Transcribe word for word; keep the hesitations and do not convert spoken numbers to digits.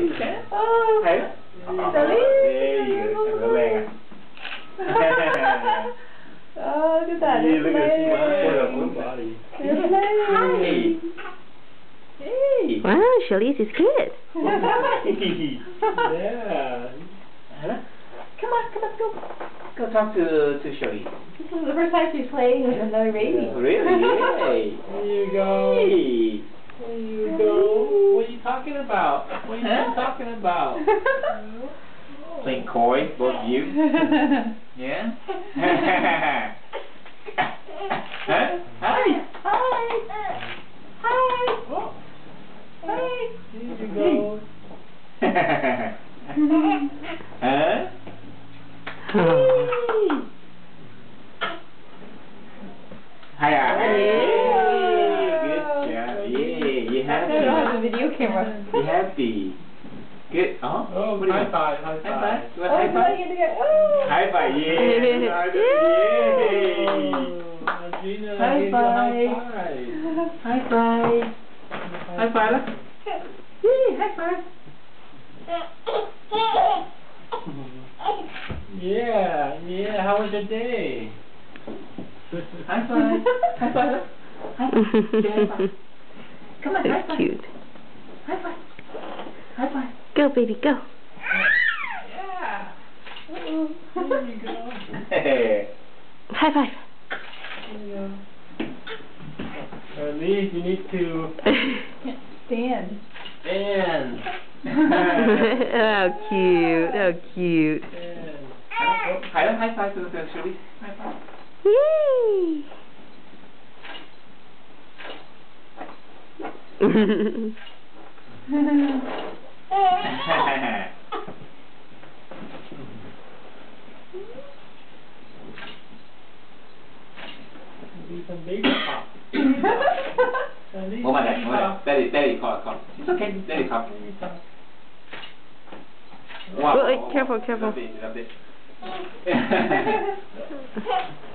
Oh, Hey. Charlie. There you go. Thằng lên à. Oh, look at that. Yeah, look at It's her playing. body. It's playing. Hey. Hey. Wow, Shelly's is good. Yeah. Huh? Come on, come on, go. Go talk to to Shelly. This is the first time she's playing with another baby. Yeah. Really? Yay. There you go. Hey. There you go. What are you talking about? What are you huh? talking about? Playing coy, both of you. Yeah? Huh? Hi. Hi. Hi. Oh. Hi. There you go. Huh? Oh. Hiya. Yeah. Good job. Yeah, you happy? I don't have a video camera. You happy? Good. Oh, Oh, what do you high want? five, high High five. five. You want Oh, high it's five? playing it again. Oh. High five. Yeah. Oh, Gina, High give you a five. high five. High five. High five lah. Yay, high five. Yeah, yeah. How was your day? High five. High five lah. High five. High five. Come on, high So five. cute. High five. High five. Go, baby, go. Yeah. There you go. Hey. High five. There you go. At least you need to Stand. stand. How cute. How cute. Stand. High high five to the Shelly. High five. Yay. Be some baby pop. At least One more baby day, one more pop. day. Daddy, daddy, call, call. It's okay, daddy, call. Baby pop. Wait, careful, careful. Love it, love it.